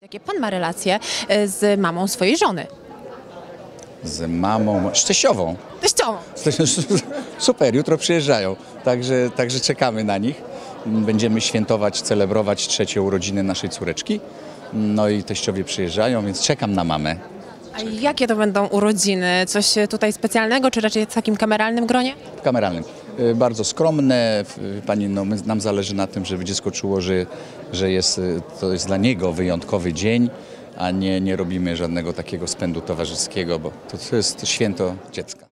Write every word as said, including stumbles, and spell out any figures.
Jakie pan ma relacje e, z mamą swojej żony? Z mamą, z teściową. Teściową. Super, jutro przyjeżdżają, także, także czekamy na nich. Będziemy świętować, celebrować trzecie urodziny naszej córeczki. No i teściowie przyjeżdżają, więc czekam na mamę. A jakie to będą urodziny? Coś tutaj specjalnego, czy raczej w takim kameralnym gronie? W kameralnym. Y, Bardzo skromne. Y, Pani, no, my- nam zależy na tym, żeby dziecko czuło, że, że jest, y, to jest dla niego wyjątkowy dzień, a nie, nie robimy żadnego takiego spędu towarzyskiego, bo to, to jest święto dziecka.